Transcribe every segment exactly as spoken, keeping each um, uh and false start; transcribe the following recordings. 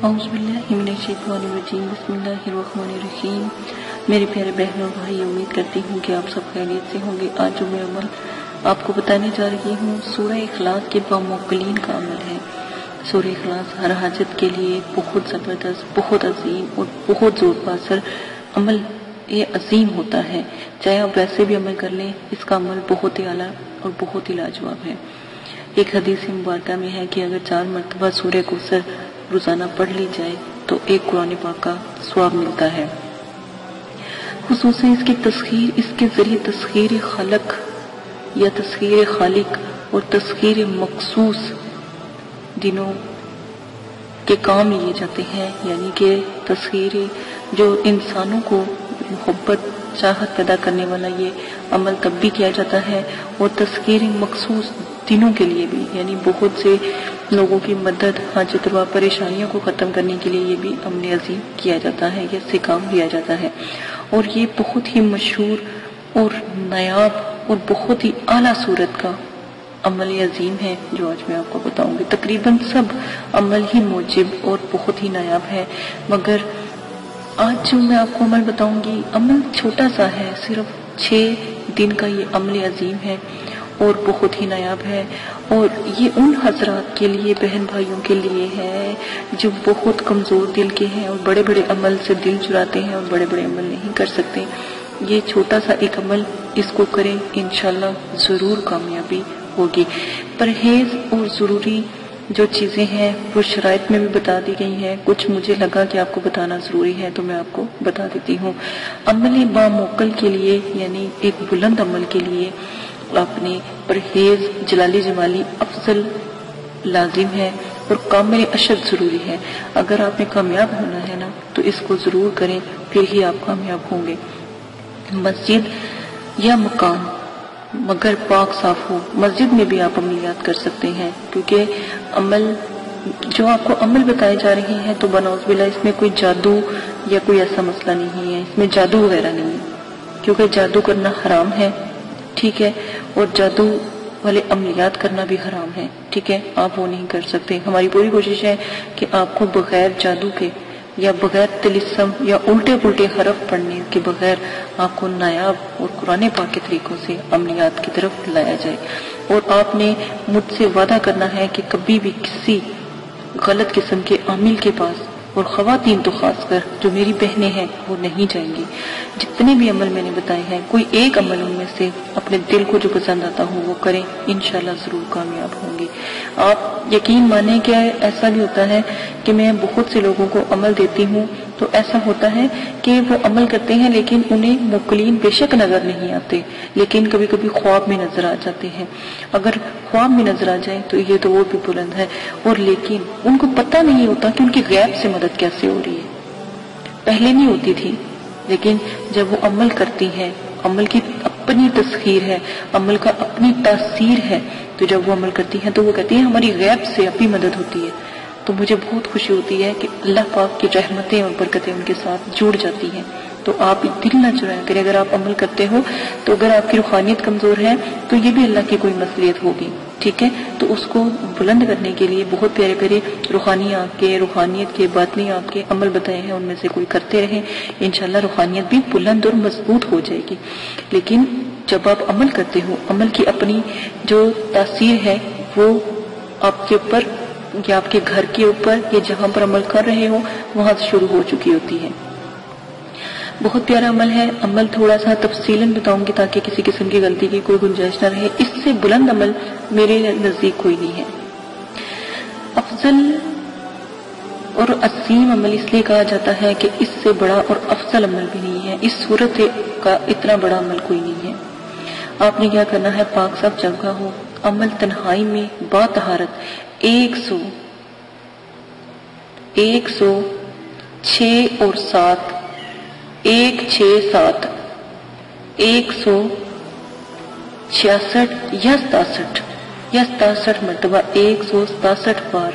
اعوذ باللہ من الشیطان الرجیم بسم اللہ الرحمن الرحیم۔ میرے پیارے بہنوں بھائی، امید کرتی ہوں کہ آپ سب خیریت سے ہوں گے۔ آج جو میں عمل آپ کو بتانے جا رہی ہوں سورہ اخلاص کے باموکلین کا عمل ہے۔ سورہ اخلاص ہر حاجت کے لیے بہت زبردست، بہت عظیم اور بہت زور پر اثر عمل یہ عظیم ہوتا ہے۔ چاہے آپ ویسے بھی عمل کر لیں، اس کا عمل بہت ہی اعلیٰ اور بہت ہی لاجواب ہے۔ ایک حدیث مبارکہ میں ہے کہ اگر چار مرتبہ سورہ کوثر روزانہ پڑھ لی جائے تو ایک قرآن پاک کا ثواب ملتا ہے۔ خصوصاً اس کی تسخیر، اس کے ذریعے تسخیر خلق یا تسخیر خالق اور تسخیر مخصوص دنوں کے کام لیے جاتے ہیں، یعنی کہ تسخیر جو انسانوں کو محبت چاہت پیدا کرنے والا یہ عمل تب بھی کیا جاتا ہے، اور تسخیر مخصوص دنوں کے لیے بھی، یعنی بہت سے لوگوں کی مدد، حاجت روا، پریشانیوں کو ختم کرنے کے لیے یہ بھی عمل عظیم کیا جاتا ہے، یہ سے کام لیا جاتا ہے۔ اور یہ بہت ہی مشہور اور نایاب اور بہت ہی اعلیٰ صورت کا عمل عظیم ہے جو آج میں آپ کو بتاؤں گی۔ تقریباً سب عمل ہی موجب اور بہت ہی نایاب ہے، مگر آج جو میں آپ کو عمل بتاؤں گی عمل چھوٹا سا ہے، صرف چھ دن کا یہ عمل عظیم ہے اور بہت ہی نایاب ہے۔ اور یہ ان حضرات کے لیے، بہن بھائیوں کے لیے ہے جو بہت کمزور دل کے ہیں اور بڑے بڑے عمل سے دل چراتے ہیں اور بڑے بڑے عمل نہیں کر سکتے۔ یہ چھوٹا سا ایک عمل، اس کو کریں، انشاءاللہ ضرور کامیابی ہوگی۔ پرہیز اور ضروری جو چیزیں ہیں وہ شرائط میں بھی بتا دی گئی ہیں، کچھ مجھے لگا کہ آپ کو بتانا ضروری ہے تو میں آپ کو بتا دیتی ہوں۔ عمل باموکل کے لیے، یعنی ایک بلند عمل کے لیے اپنے پرہیز جلالی جمالی افضل لازم ہے اور کامل اشد ضروری ہے۔ اگر آپ نے کامیاب ہونا ہے نا تو اس کو ضرور کریں، پھر ہی آپ کامیاب ہوں گے۔ مسجد یا مکان مگر پاک صاف ہو، مسجد میں بھی آپ عملیات کر سکتے ہیں، کیونکہ عمل جو آپ کو عمل بتائے جا رہے ہیں تو بنعوذ باللہ اس میں کوئی جادو یا کوئی ایسا مسئلہ نہیں ہے، اس میں جادو وغیرہ نہیں ہے، کیونکہ جادو کرنا حرام ہے، ٹھیک ہے، اور جادو والے عملیات کرنا بھی حرام ہے، ٹھیک ہے، آپ وہ نہیں کر سکتے۔ ہماری پوری کوشش ہے کہ آپ کو بغیر جادو کے یا بغیر طلسم یا الٹے پلٹے حرف پڑھنے کے بغیر آپ کو نایاب اور قرآن پاک کے طریقوں سے عملیات کی طرف لایا جائے۔ اور آپ نے مجھ سے وعدہ کرنا ہے کہ کبھی بھی کسی غلط قسم کے عامل کے پاس، اور خواتین تو خاص کر جو میری بہنیں ہیں وہ نہیں جائیں گی۔ جتنے بھی عمل میں نے بتائے ہیں کوئی ایک عمل ان میں سے اپنے دل کو جو پسند آتا ہو وہ کریں، انشاءاللہ ضرور کامیاب ہوں گے۔ آپ یقین مانیں کہ ایسا بھی ہوتا ہے کہ میں بہت سے لوگوں کو عمل دیتی ہوں تو ایسا ہوتا ہے کہ وہ عمل کرتے ہیں لیکن انہیں موکلین بے شک نظر نہیں آتے، لیکن کبھی کبھی خواب میں نظر آ جاتے ہیں۔ اگر خواب میں نظر آ جائیں تو یہ تو وہ بھی بلند ہے، اور لیکن ان کو پتہ نہیں ہوتا کہ ان کی غیب سے مدد کیسے ہو رہی ہے۔ پہلے نہیں ہوتی تھی، لیکن جب وہ عمل کرتی ہیں، عمل کی اپنی تسخیر ہے، عمل کا اپنی تاثیر ہے، تو جب وہ عمل کرتی ہیں تو وہ کہتی ہیں ہماری غیب سے اپنی مدد ہوتی ہے۔ تو مجھے بہت خوشی ہوتی ہے کہ اللہ پاک کی رحمتیں اور برکتیں ان کے ساتھ جڑ جاتی ہیں۔ تو آپ دل نہ چرائیں کریں، اگر آپ عمل کرتے ہو تو اگر آپ کی روحانیت کمزور ہے تو یہ بھی اللہ کی کوئی مصلحت ہوگی، ٹھیک ہے، تو اس کو بلند کرنے کے لیے بہت پیارے پیارے روحانی آپ کے، روحانیت کے، باطنی آپ کے عمل بتائے ہیں، ان میں سے کوئی کرتے رہیں، انشاءاللہ روحانیت بھی بلند اور مضبوط ہو جائے گی۔ لیکن جب آپ عمل کرتے ہو، عمل کی اپنی جو تاثیر ہے وہ آپ کے اوپر یا آپ کے گھر کے اوپر یا جہاں پر عمل کر رہے ہو وہاں سے شروع ہو چکی ہوتی ہے۔ بہت پیارا عمل ہے، عمل تھوڑا سا تفصیلاً بتاؤں گی تاکہ کسی قسم کی غلطی کی کوئی گنجائش نہ رہے۔ اس سے بلند عمل میرے نزدیک کوئی نہیں ہے۔ افضل اور عظیم عمل اس لیے کہا جاتا ہے کہ اس سے بڑا اور افضل عمل بھی نہیں ہے، اس صورت کا اتنا بڑا عمل کوئی نہیں ہے۔ آپ نے کیا کرنا ہے، پاک صاف جگہ ہو، عمل تنہائی میں با طہارت ایک سو ایک سو چھ اور سات ایک چھ سات ایک سو چھیاسٹھ یا ستاسٹھ یا ستاسٹھ مرتبہ ایک سو ستاسٹھ بار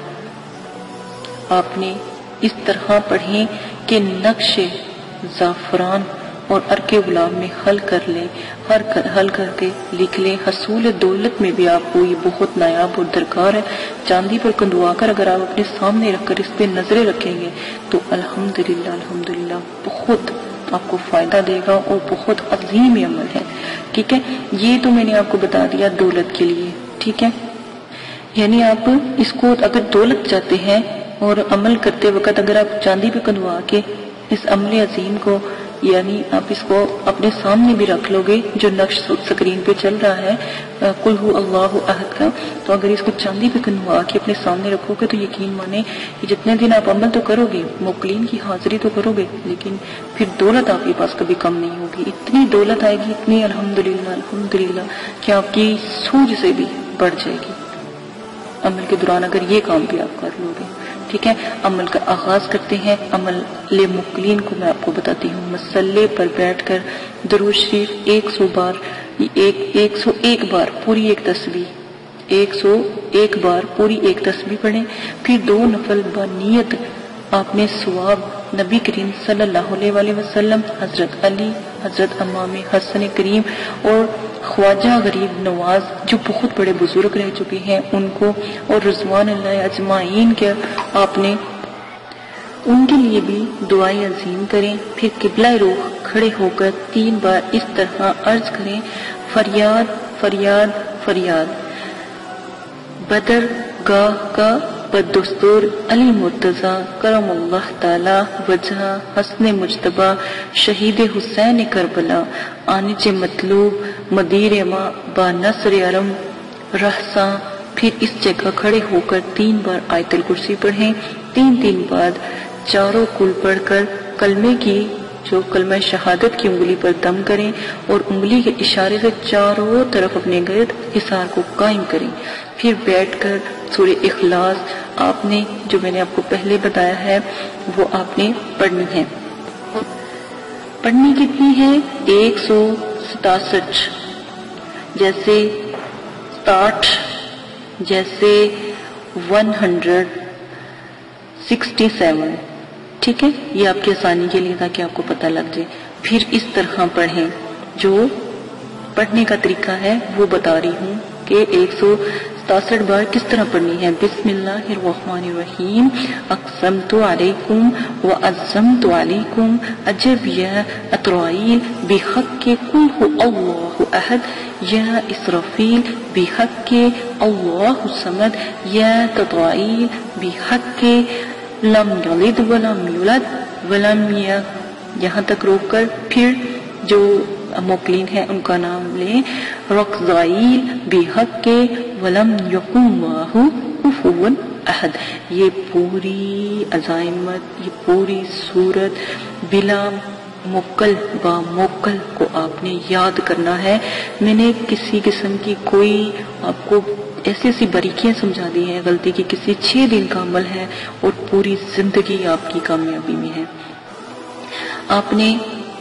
آپ نے اس طرح پڑھیں کہ نقش زعفران اور ارکے غلام میں حل کر لیں، ہر حل کر کے لکھ لیں۔ حصول دولت میں بھی آپ کو یہ بہت نایاب اور درکار ہے۔ چاندی پر کندوا کر اگر آپ اپنے سامنے رکھ کر اس پہ نظریں رکھیں گے تو الحمدللہ الحمدللہ بہت آپ کو فائدہ دے گا اور بہت عظیم عمل ہے، ٹھیک ہے۔ یہ تو میں نے آپ کو بتا دیا دولت کے لیے، ٹھیک ہے۔ یعنی آپ اس کو اگر دولت چاہتے ہیں اور عمل کرتے وقت اگر آپ چاندی پہ کندوا کے اس عمل عظیم کو یعنی آپ اس کو اپنے سامنے بھی رکھ لو گے جو نقش سکرین پہ چل رہا ہے قل هو اللہ احد کا، تو اگر اس کو چاندی پہ کندوا کے اپنے سامنے رکھو گے تو یقین مانے کہ جتنے دن آپ عمل تو کرو گے، موکلین کی حاضری تو کرو گے، لیکن پھر دولت آپ کے پاس کبھی کم نہیں ہوگی۔ اتنی دولت آئے گی، اتنی الحمدللہ الحمدللہ کہ آپ کی سوج سے بھی بڑھ جائے گی عمل کے دوران اگر یہ کام بھی آپ کر لو گے، ٹھیک ہے۔ عمل کا آغاز کرتے ہیں۔ عمل لے مقلین کو میں آپ کو بتاتی ہوں۔ مسلے پر بیٹھ کر درود شریف ایک سو بار ایک ایک سو ایک بار پوری ایک تسبیح ایک سو ایک بار پوری ایک تسبیح پڑھیں، پھر دو نفل بنیت آپ نے ثواب نبی کریم صلی اللہ علیہ وآلہ وسلم، حضرت علی، حضرت امام حسن کریم اور خواجہ غریب نواز جو بہت بڑے بزرگ رہ چکے ہیں ان کو، اور رضوان اللہ اجمعین کے آپ نے ان کے لیے بھی دعائیں عظیم کریں۔ پھر قبلہ رخ کھڑے ہو کر تین بار اس طرح عرض کریں، فریاد فریاد فریاد بدر گاہ کا بدستور علی مرتضی کرم اللہ تعالی وجہ حسن مجتبہ شہید حسین کربلا آنچ مطلوب مدیر ما با نصر علم رہساں۔ پھر اس جگہ کھڑے ہو کر تین بار آیت الکرسی پڑھیں، تین تین بعد چاروں کل پڑھ کر کلمے کی جو کلمہ شہادت کی انگلی پر دم کریں اور انگلی کے اشارے سے چاروں طرف اپنے گرد حصار کو قائم کریں۔ پھر بیٹھ کر سورہ اخلاص آپ نے جو میں نے آپ کو پہلے بتایا ہے وہ آپ نے پڑھنی ہے۔ پڑھنی کتنی ہے؟ ایک سو ستاسٹھ، جیسے ساٹھ، جیسے ون ہنڈریڈ سکسٹی سیون، ٹھیک ہے۔ یہ آپ کی آسانی کے لیے تاکہ آپ کو پتہ لگ جائے۔ پھر اس طرح پڑھیں، جو پڑھنے کا طریقہ ہے وہ بتا رہی ہوں کہ ایک سو ستاسٹھ بار کس طرح پڑھنی ہے۔ بسم اللہ الرحمن الرحیم، اقسمت علیکم وعزمت علیکم اجب یا اترائیل بحق قل هو اللہ احد یا اسرافیل بحق اللہ الصمد یا تطائیل بحق لم یلد ولم یولد ولم یلد، یہاں تک روک کر پھر جو موکلین ہیں ان کا نام لیں، رقزائیل بحق ولم یکن معہ کفوا احد۔ یہ پوری عزائمت، یہ پوری صورت بلا موکل با موکل کو آپ نے یاد کرنا ہے۔ میں نے کسی قسم کی کوئی آپ کو ایسی ایسی باریکیاں سمجھا دی ہیں، غلطی کی کسی چھ دن کا عمل ہے اور پوری زندگی آپ کی کامیابی میں ہے۔ آپ نے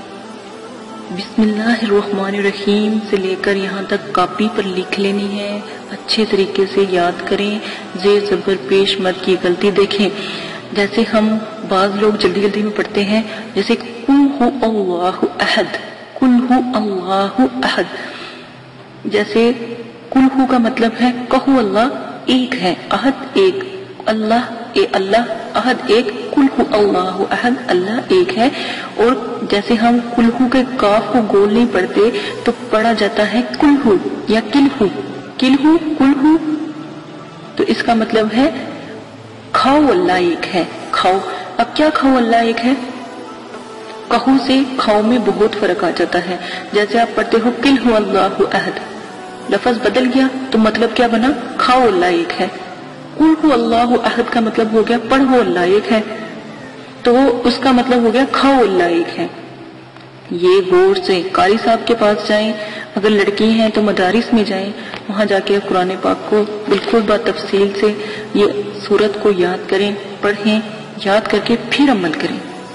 بسم اللہ الرحمن الرحیم سے لے کر یہاں تک کاپی پر لکھ لینی ہے، اچھے طریقے سے یاد کریں، زیر زبر پیش مد کی غلطی دیکھیں۔ جیسے ہم بعض لوگ جلدی جلدی میں پڑھتے ہیں، جیسے قل ہو اللہ احد، قل ہو اللہ احد، جیسے قل ہو کا مطلب ہے کہو اللہ ایک ہے، احد ایک، اللہ اے اللہ احد ایک، قل ہو اللہ احد اللہ ایک ہے۔ اور جیسے ہم قل ہو کے کاف کو گول نہیں پڑھتے تو پڑھا جاتا ہے قل ہو یا قل ہو، قل ہو قل ہو، تو اس کا مطلب ہے کھاؤ اللہ ایک ہے، کھاؤ۔ اب کیا کھاؤ اللہ ایک ہے؟ کہو سے کھاؤ میں بہت فرق آ جاتا ہے۔ جیسے آپ پڑھتے ہو قل ہو اللہ احد، لفظ بدل گیا تو مطلب کیا بنا؟ کھاؤ اللہ ایک ہے۔ قل ہو اللہ احد کا مطلب ہو گیا پڑھو اللہ ایک ہے، تو اس کا مطلب ہو گیا کھاؤ اللہ ایک ہے۔ یہ غور سے قاری صاحب کے پاس جائیں، اگر لڑکی ہیں تو مدارس میں جائیں، وہاں جا کے قرآن پاک کو بالکل با تفصیل سے یہ سورت کو یاد کریں، پڑھیں، یاد کر کے پھر عمل کریں۔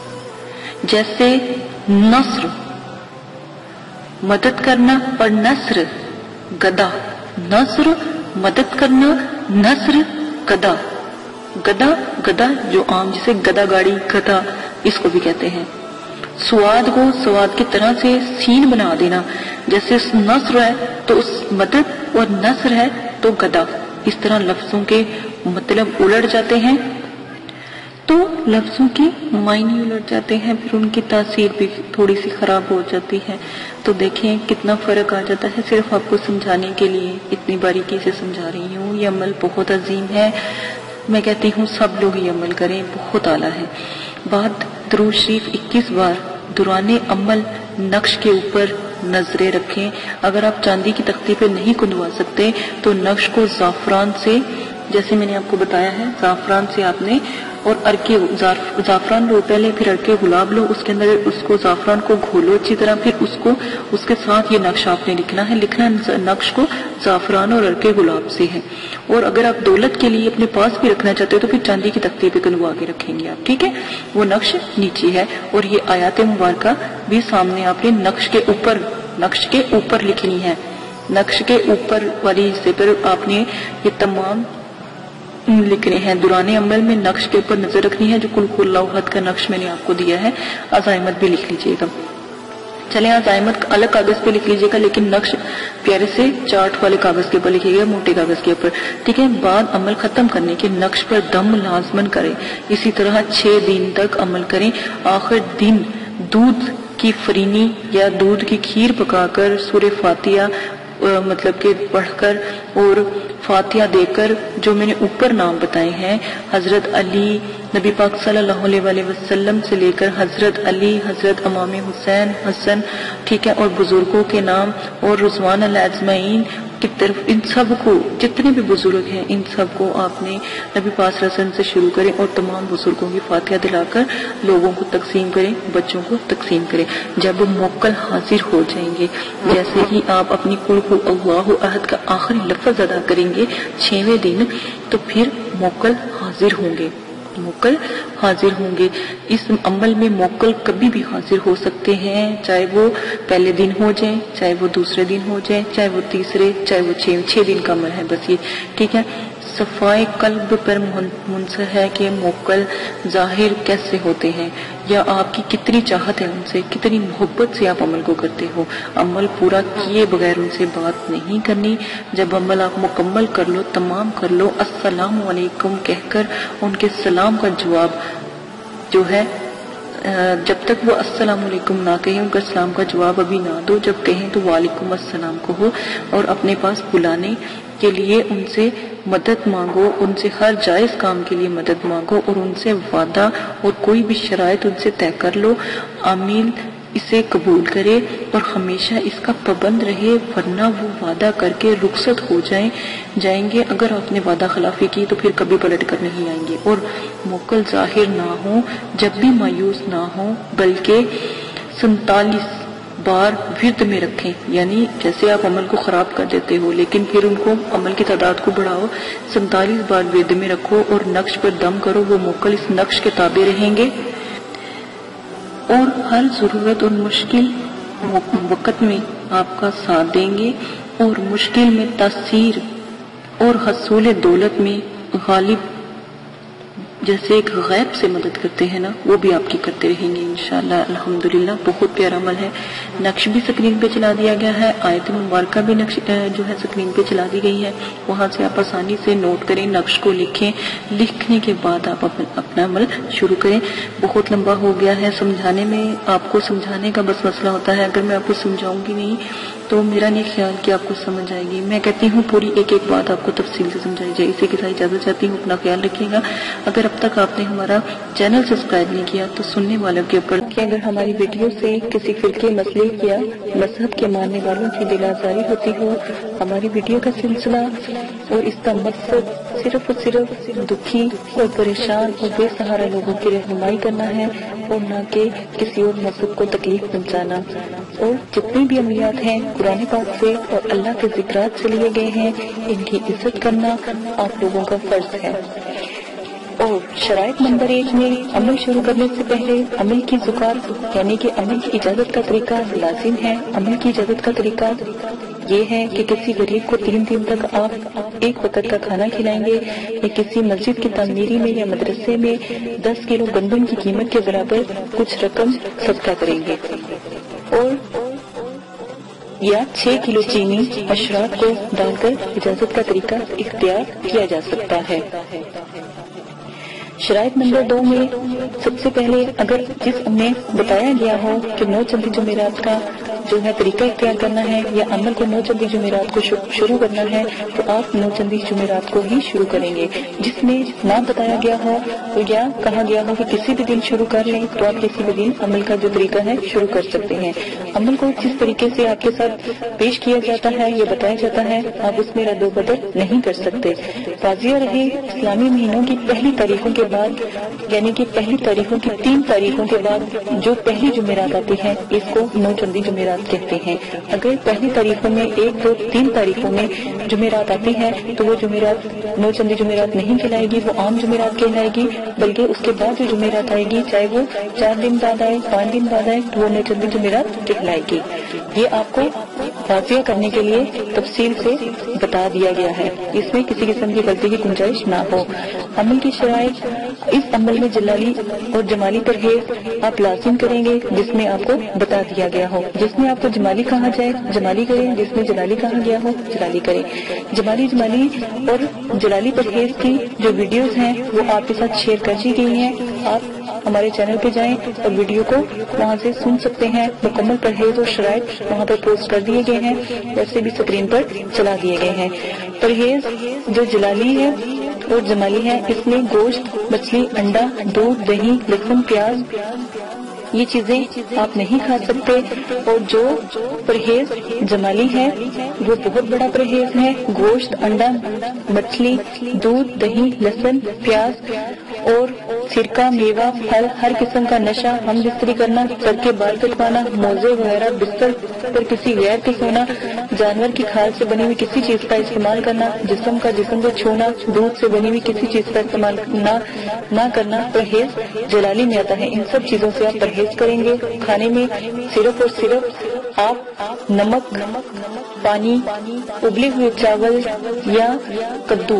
جیسے نصر مدد کرنا اور نصر گدا، نصر مدد کرنا، نصر گدا، گدا گدا جو عام جسے گدا گاڑی گدا اس کو بھی کہتے ہیں۔ سواد کو سواد کی طرح سے سین بنا دینا، جیسے نصر ہے تو اس مدد اور نصر ہے تو گدا، اس طرح لفظوں کے مطلب الٹ جاتے ہیں تو لفظوں کے معنی الٹ جاتے ہیں، پھر ان کی تاثیر بھی تھوڑی سی خراب ہو جاتی ہے۔ تو دیکھیں کتنا فرق آ جاتا ہے، صرف آپ کو سمجھانے کے لیے اتنی باریکی سے سمجھا رہی ہوں۔ یہ عمل بہت عظیم ہے، میں کہتی ہوں سب لوگ یہ عمل کریں، بہت اعلیٰ ہے۔ بعد درود شریف اکیس بار دوران عمل نقش کے اوپر نظریں رکھیں۔ اگر آپ چاندی کی تختی پہ نہیں کندوا سکتے تو نقش کو زعفران سے، جیسے میں نے آپ کو بتایا ہے، زعفران سے آپ نے اور ارکے زعفران لو پہلے، پھر ارکے گلاب لو، اس کے اندر اس کو زعفران کو گھولو اچھی طرح، پھر اس کو اس کے ساتھ یہ نقش آپ نے لکھنا ہے۔ لکھنا نقش کو زعفران اور ارکے گلاب سے ہے، اور اگر آپ دولت کے لیے اپنے پاس بھی رکھنا چاہتے ہو تو پھر چاندی کی تختی پہ کندوا کے رکھیں گے آپ، ٹھیک ہے؟ وہ نقش نیچے ہے، اور یہ آیات مبارکہ بھی سامنے آپ نے نقش کے اوپر نقش کے اوپر لکھنی ہے۔ نقش کے اوپر والی حصے پر آپ نے یہ تمام لکھنے ہیں۔ دوران عمل میں نقش کے اوپر نظر رکھنی ہے، جو قل هو اللہ احد کا نقش میں نے آپ کو دیا ہے۔ عزائمت بھی لکھ لیجئے گا، چلیں عزائمت الگ کاغذ پہ لکھ لیجئے گا، لیکن نقش پیارے سے چارٹ والے کاغذ کے اوپر لکھیے گا، موٹے کاغذ کے اوپر، ٹھیک ہے؟ بعد عمل ختم کرنے کے نقش پر دم لازمن کریں، اسی طرح چھ دن تک عمل کریں۔ آخر دن دودھ کی فرینی یا دودھ کی کھیر پکا کر سورہ فاتحہ مطلب کہ پڑھ کر اور فاتحہ دے کر، جو میں نے اوپر نام بتائے ہیں، حضرت علی، نبی پاک صلی اللہ علیہ وآلہ وسلم سے لے کر حضرت علی، حضرت امام حسین حسن، ٹھیک ہے، اور بزرگوں کے نام اور رضوان اللہ اجمعین کی طرف، ان سب کو، جتنے بھی بزرگ ہیں ان سب کو آپ نے نبی پاک صلی اللہ علیہ وسلم سے شروع کریں اور تمام بزرگوں کی فاتحہ دلا کر لوگوں کو تقسیم کریں، بچوں کو تقسیم کریں۔ جب موکل حاضر ہو جائیں گے، جیسے ہی آپ اپنی قل هو اللہ احد کا آخری لفظ ادا کریں گے چھویں دن، تو پھر موکل حاضر ہوں گے، موکل حاضر ہوں گے۔ اس عمل میں موکل کبھی بھی حاضر ہو سکتے ہیں، چاہے وہ پہلے دن ہو جائیں، چاہے وہ دوسرے دن ہو جائیں، چاہے وہ تیسرے، چاہے وہ چھ چھ دن کا عمل ہے، بس یہ ٹھیک ہے۔ صفائے قلب پر منحصر ہے کہ موکل ظاہر کیسے ہوتے ہیں، یا آپ کی کتنی چاہت ہے ان سے، کتنی محبت سے آپ عمل کو کرتے ہو۔ عمل پورا کیے بغیر ان سے بات نہیں کرنی، جب عمل آپ مکمل کر لو، تمام کر لو، السلام علیکم کہہ کر ان کے سلام کا جواب جو ہے، جب تک وہ السلام علیکم نہ کہیں، ان کا سلام کا جواب ابھی نہ دو، جب کہیں تو وعلیکم السلام کہو، اور اپنے پاس بلانے کے لیے ان سے مدد مانگو، ان سے ہر جائز کام کے لیے مدد مانگو، اور ان سے وعدہ اور کوئی بھی شرائط ان سے طے کر لو۔ عامل اسے قبول کرے اور ہمیشہ اس کا پابند رہے، ورنہ وہ وعدہ کر کے رخصت ہو جائیں جائیں گے۔ اگر آپ نے وعدہ خلافی کی تو پھر کبھی پلٹ کر نہیں آئیں گے۔ اور موکل ظاہر نہ ہوں، جب بھی مایوس نہ ہوں، بلکہ سنتالیس بار ورد میں رکھیں، یعنی جیسے آپ عمل کو خراب کر دیتے ہو لیکن پھر ان کو عمل کی تعداد کو بڑھاؤ، سنتالیس بار ورد میں رکھو اور نقش پر دم کرو، وہ موکل اس نقش کے تابع رہیں گے اور ہر ضرورت اور مشکل وقت میں آپ کا ساتھ دیں گے، اور مشکل میں تاثیر اور حصول دولت میں غالب جیسے ایک غیب سے مدد کرتے ہیں نا، وہ بھی آپ کی کرتے رہیں گے انشاءاللہ۔ الحمدللہ بہت پیارا عمل ہے۔ نقش بھی سکرین پہ چلا دیا گیا ہے، آیت مبارکہ بھی نقش جو ہے سکرین پہ چلا دی گئی ہے، وہاں سے آپ آسانی سے نوٹ کریں، نقش کو لکھیں، لکھنے کے بعد آپ اپنا عمل شروع کریں۔ بہت لمبا ہو گیا ہے سمجھانے میں، آپ کو سمجھانے کا بس مسئلہ ہوتا ہے، اگر میں آپ کو سمجھاؤں گی نہیں تو میرا نہیں خیال کہ آپ کو سمجھ آئے گی۔ میں کہتی ہوں پوری ایک ایک بات آپ کو تفصیل سے سمجھائی جائے، اسی کے ساتھ اجازت چاہتی ہوں، اپنا خیال رکھیے گا۔ اگر اب تک آپ نے ہمارا چینل سبسکرائب نہیں کیا تو سننے والوں کے اوپر کہ اگر ہماری ویڈیو سے کسی فرقے مسئلے یا مذہب کے ماننے والوں کی دل آزاری ہوتی ہو، ہماری ویڈیو کا سلسلہ اور اس کا مقصد صرف اور صرف دکھی اور پریشان اور بے سہارا لوگوں کی رہنمائی کرنا ہے، اور نہ کہ کسی اور مذہب کو تکلیف پہنچانا۔ اور جتنے بھی عملیات ہیں قرآن پاک سے اور اللہ کے ذکرات سے لیے گئے ہیں، ان کی عزت کرنا آپ لوگوں کا فرض ہے۔ اور شرائط نمبر ایک میں عمل شروع کرنے سے پہلے عمل کی زکات یعنی کہ عمل کی اجازت کا طریقہ لازم ہے۔ عمل کی اجازت کا طریقہ یہ ہے کہ کسی غریب کو تین دن تک آپ ایک وقت کا کھانا کھلائیں گے، یا کسی مسجد کی تعمیری میں یا مدرسے میں دس کلو گندم کی قیمت کے برابر کچھ رقم صدقہ کریں گے، اور یا چھ کلو چینی اشراف کو ڈال کر اجازت کا طریقہ اختیار کیا جا سکتا ہے۔ شرائط نمبر دو میں سب سے پہلے اگر جس میں بتایا گیا ہو کہ نو چندی جمعرات کا جو ہے طریقہ اختیار کرنا ہے یا عمل کو نو چندی جمعرات کو شروع کرنا ہے، تو آپ نو چندی جمعرات کو ہی شروع کریں گے۔ جس میں نہ بتایا گیا ہو یا کہا گیا ہو کہ کسی بھی دن شروع کر لیں، تو آپ کسی بھی دن عمل کا جو طریقہ ہے شروع کر سکتے ہیں۔ عمل کو جس طریقے سے آپ کے ساتھ پیش کیا جاتا ہے یا بتایا جاتا ہے، آپ اس میں رد و بدل نہیں کر سکتے۔ واضح رہے، اسلامی مہینوں کی پہلی تاریخوں کے بعد، یعنی کہ پہلی تاریخوں کی تین تاریخوں کے بعد جو پہلی جمعرات آتی ہے، اس کو نو چندی جمعرات کہتے ہیں۔ اگر پہلی تاریخوں میں ایک دو تین تاریخوں میں جمعرات آتی ہے تو وہ جمعرات نو چندی جمعرات نہیں کہلائے گی، وہ عام جمعرات کہلائے گی، بلکہ اس کے بعد جو جمعرات آئے گی، چاہے وہ چار دن بعد آئے، پانچ دن بعد آئے، تو وہ نو چندی جمعرات کہلائے گی۔ یہ آپ کو واضح کرنے کے لیے تفصیل سے بتا دیا گیا ہے، اس میں کسی قسم کی غلطی کی گنجائش نہ ہو۔ عمل کی شرائط، اس عمل میں جلالی اور جمالی پرہیز آپ لازم کریں گے جس میں آپ کو بتا دیا گیا ہو۔ جس میں آپ کو جمالی کہا جائے جمالی کریں، جس میں جلالی کہا گیا ہو جلالی کریں۔ جمالی جمالی اور جلالی پرہیز کی جو ویڈیوز ہیں وہ آپ کے ساتھ شیئر کر دی گئی ہیں، آپ ہمارے چینل پہ جائیں اور ویڈیو کو وہاں سے سن سکتے ہیں۔ مکمل پرہیز اور شرائط وہاں پر پوسٹ کر دیے گئے ہیں، ویسے بھی اسکرین پر چلا دیے گئے ہیں۔ پرہیز جو جلالی ہے اور جمالی ہے، اس میں گوشت، مچھلی، انڈا، دودھ، دہی، لہسن، پیاز، یہ چیزیں آپ نہیں کھا سکتے۔ اور جو پرہیز جمالی ہے وہ بہت بڑا پرہیز ہے، گوشت، انڈا، مچھلی، دودھ، دہی، لہسن، پیاز اور سرکہ، میوہ، پھل، ہر قسم کا نشہ، ہم بستری کرنا، سر کے بال کٹوانا، موزے وغیرہ، بستر پر کسی غیر کے سونا، جانور کی کھال سے بنی ہوئی کسی چیز کا استعمال کرنا، جسم کا جسم کو چھونا، دودھ سے بنی ہوئی کسی چیز کا استعمال نہ نہ کرنا پرہیز جلالی میں آتا ہے۔ ان سب چیزوں سے آپ پرہیز کریں گے۔ کھانے میں صرف اور صرف آپ نمک، پانی، ابلے ہوئے چاول یا کدو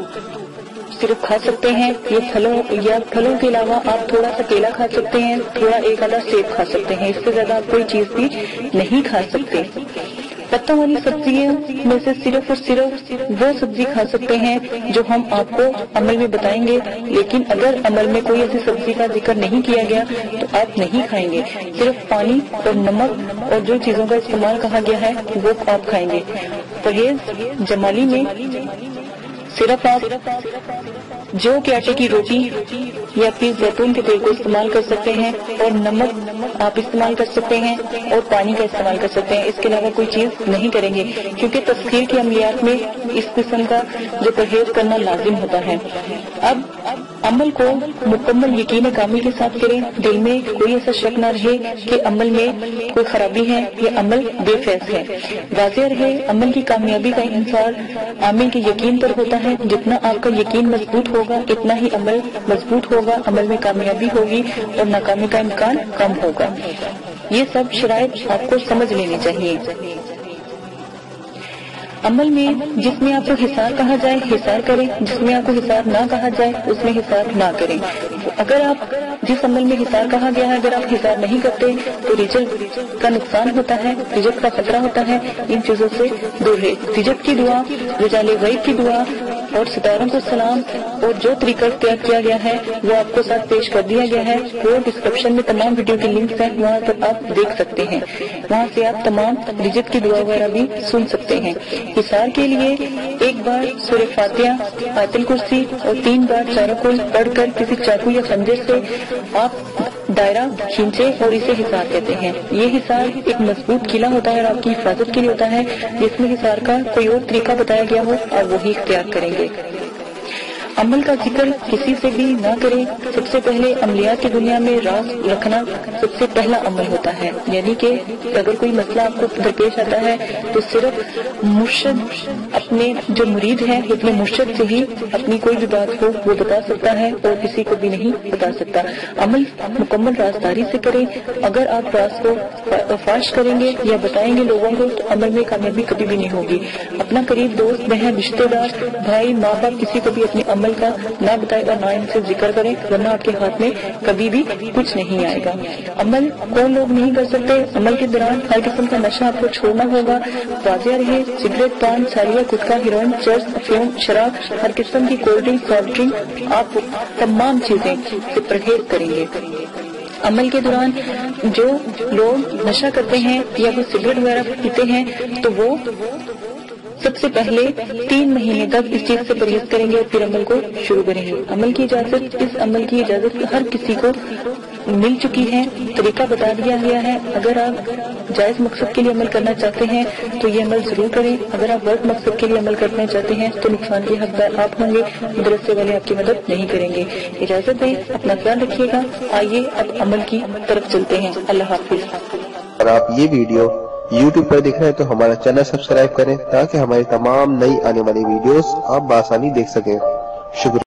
صرف کھا سکتے ہیں۔ یہ پھلوں یا پھلوں کے علاوہ آپ تھوڑا سا کیلا کھا سکتے ہیں، تھوڑا ایک آدھا سیب کھا سکتے ہیں، اس سے زیادہ آپ کوئی چیز بھی نہیں کھا سکتے۔ پتوں والی سبزیوں میں سے صرف اور صرف وہ سبزی کھا سکتے ہیں جو ہم آپ کو عمل میں بتائیں گے، لیکن اگر عمل میں کوئی ایسی سبزی کا ذکر نہیں کیا گیا تو آپ نہیں کھائیں گے۔ صرف پانی اور نمک اور جو چیزوں کا استعمال کہا گیا ہے وہ آپ کھائیں گے۔ پرہیز جمالی میں صرف آپ جو کے آٹے کی روٹی یا پھر زیتون کے تیل کو استعمال کر سکتے ہیں، اور نمک آپ استعمال کر سکتے ہیں اور پانی کا استعمال کر سکتے ہیں، اس کے علاوہ کوئی چیز نہیں کریں گے، کیونکہ تسخیر کی عملیات میں اس قسم کا جو پرہیز کرنا لازم ہوتا ہے۔ اب عمل کو مکمل یقین کامل کے ساتھ کریں، دل میں کوئی ایسا شک نہ رہے کہ عمل میں کوئی خرابی ہے یا عمل بے فیض ہے۔ واضح رہے، عمل کی کامیابی کا انحصار عامل کے یقین پر ہوتا ہے۔ جتنا آپ کا یقین مضبوط ہوگا اتنا ہی عمل مضبوط ہوگا، عمل میں کامیابی ہوگی اور ناکامی کا امکان کم ہوگا۔ یہ سب شرائط آپ کو سمجھ لینی چاہیے۔ عمل میں جس میں آپ کو حصار کہا جائے حصار کریں، جس میں آپ کو حصار نہ کہا جائے اس میں حصار نہ کریں۔ اگر آپ جس عمل میں حصار کہا گیا ہے اگر آپ حصار نہیں کرتے تو رزق کا نقصان ہوتا ہے، رزق کا خطرہ ہوتا ہے۔ ان چیزوں سے دور رہے۔ رزق کی دعا، رجال غیب کی دعا اور ستاروں کو سلام اور جو طریقہ اختیار کیا گیا ہے وہ آپ کو ساتھ پیش کر دیا گیا ہے۔ وہ ڈسکرپشن میں تمام ویڈیو کے لنکس ہیں، وہاں پر آپ دیکھ سکتے ہیں، وہاں سے آپ تمام رزق کی دعا وغیرہ بھی سن سکتے ہیں۔ حصار کے لیے ایک بار سورہ فاتحہ، آیت الکرسی اور تین بار چاروں کو پڑھ کر کسی چاقو یا خنجر سے آپ دائرہ کھینچے اور اسے حصار کہتے ہیں۔ یہ حصار ایک مضبوط قلعہ ہوتا ہے اور آپ کی حفاظت کے لیے ہوتا ہے، جس میں حصار کا کوئی اور طریقہ بتایا گیا ہو اور وہی اختیار کریں گے۔ عمل کا ذکر کسی سے بھی نہ کریں. سب سے پہلے عملیات کی دنیا میں راز رکھنا سب سے پہلا عمل ہوتا ہے. یعنی کہ اگر کوئی مسئلہ آپ کو درپیش آتا ہے تو صرف مرشد اپنے جو مرید ہے اپنے مرشد سے ہی اپنی کوئی بھی بات ہو وہ بتا سکتا ہے اور کسی کو بھی نہیں بتا سکتا. عمل مکمل رازداری سے کریں. اگر آپ راز کو فاش کریں گے یا بتائیں گے لوگوں کو تو عمل میں کامیابی کبھی بھی نہیں ہوگی. اپنا قریب دوست بہن رشتے دار بھائی ماں باپ کسی کو بھی اپنے عمل کا نہ بتائے اور نہ ان سے ذکر کریں ورنہ آپ کے ہاتھ میں کبھی بھی کچھ نہیں آئے گا. عمل کون لوگ نہیں کر سکتے؟ عمل کے دوران ہر قسم کا نشہ آپ کو چھوڑنا ہوگا. واضح رہے سگریٹ پان سالیہ گٹکا ہیروئن چرس افیون شراب ہر قسم کی کولڈ ڈرنک سافٹ ڈرنک آپ تمام چیزیں سے پرہیز کریں گے. عمل کے دوران جو لوگ نشہ کرتے ہیں یا وہ سگریٹ وغیرہ پیتے ہیں تو وہ سب سے پہلے تین مہینے تک اس چیز سے پرہیز کریں گے اور پھر عمل کو شروع کریں گے. عمل کی اجازت اس عمل کی اجازت ہر کسی کو مل چکی ہے. طریقہ بتا دیا گیا ہے. اگر آپ جائز مقصد کے لیے عمل کرنا چاہتے ہیں تو یہ عمل ضرور کریں. اگر آپ غلط مقصد کے لیے عمل کرنا چاہتے ہیں تو نقصان کے حقدار آپ ہوں گے. مدرسے والے آپ کی مدد نہیں کریں گے. اجازت دیں. اپنا خیال رکھیے گا. آئیے اب عمل کی طرف چلتے ہیں. اللہ حافظ. اور آپ یہ ویڈیو یوٹیوب پر دیکھ رہے ہیں تو ہمارا چینل سبسکرائب کریں تاکہ ہماری تمام نئی آنے والی ویڈیوز آپ بآسانی دیکھ سکیں. شکریہ.